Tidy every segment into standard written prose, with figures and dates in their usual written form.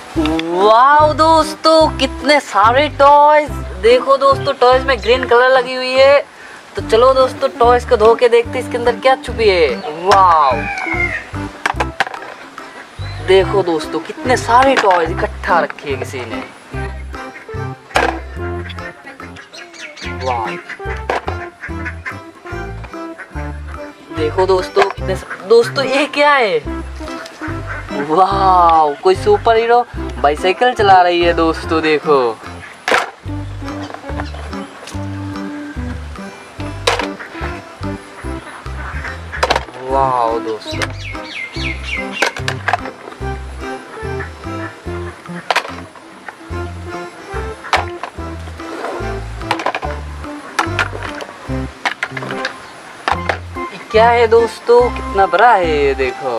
वाह दोस्तों, कितने सारे टॉयज। देखो दोस्तों, टॉयज में ग्रीन कलर लगी हुई है। तो चलो दोस्तों, टॉयज को धो के देखते हैं इसके अंदर क्या छुपी है। वाह, देखो दोस्तों, कितने सारे टॉयज इकट्ठा रखे हैं किसी ने। वाह, देखो दोस्तों, कितने दोस्तों, ये क्या है। वाह, कोई सुपर हीरो बाइसाइकिल चला रही है दोस्तों, देखो। वाह दोस्तों, क्या है दोस्तों, कितना बड़ा है ये, देखो।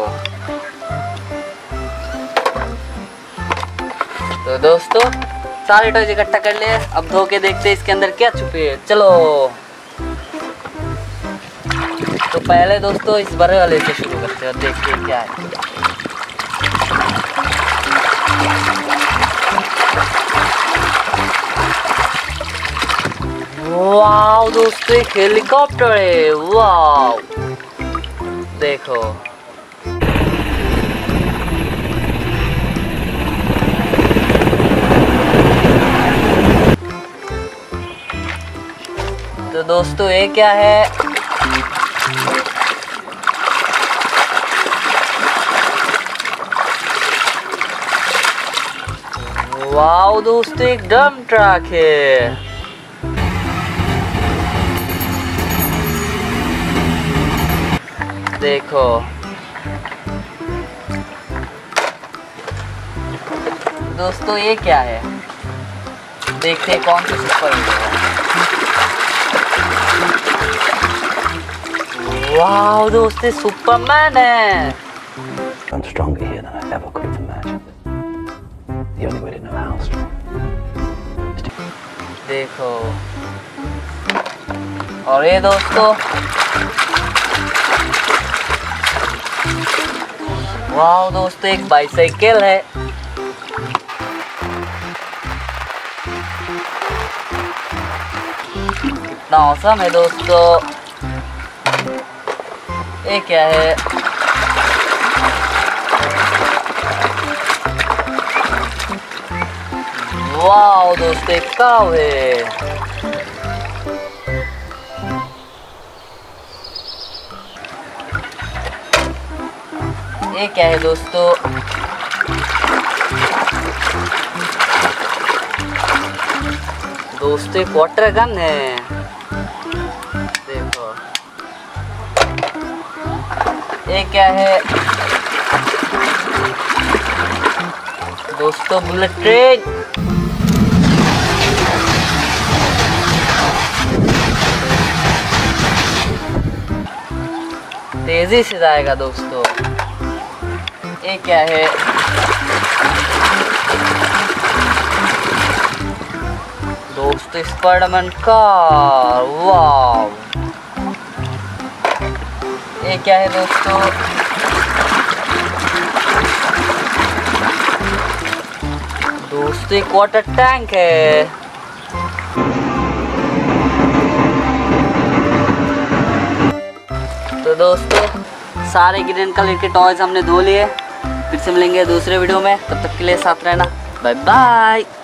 तो दोस्तों, सारे टॉयज इकट्ठा कर लिए। अब धो के देखते हैं इसके अंदर क्या छुपे है। चलो, तो पहले दोस्तों इस बड़े वाले से शुरू करते हैं और देखते हैं क्या है। वाह दोस्तों, एक हेलीकॉप्टर है। वाह, देखो। तो दोस्तों, ये क्या है। वाह दोस्तों, एक डंप ट्रक है। देखो दोस्तों, ये क्या है, देखते हैं कौन सा सुपर हीरो है। वाह दोस्तों, सुपरमैन है। I'm stronger here than I ever could have imagined. The only way to know how strong is to... देखो, और ये दोस्तों, वाह दोस्तों, एक बाइसाइकिल है। कितना औसम है दोस्तों। ये क्या है। वाह दोस्तों, एक काऊ है। ये क्या है दोस्तों। दोस्तों, एक वाटर गन है। देखो, ये क्या है दोस्तों, बुलेट ट्रेन। तेजी से जाएगा दोस्तों। ये क्या है। दोस्तों, स्पाइडरमैन कार। वाह, ये क्या है दोस्तों। दोस्तों, एक वाटर टैंक है। तो दोस्तों, सारे ग्रीन कलर के टॉयज हमने धो लिए। फिर से मिलेंगे दूसरे वीडियो में, तब तक के लिए साथ रहना। Bye bye.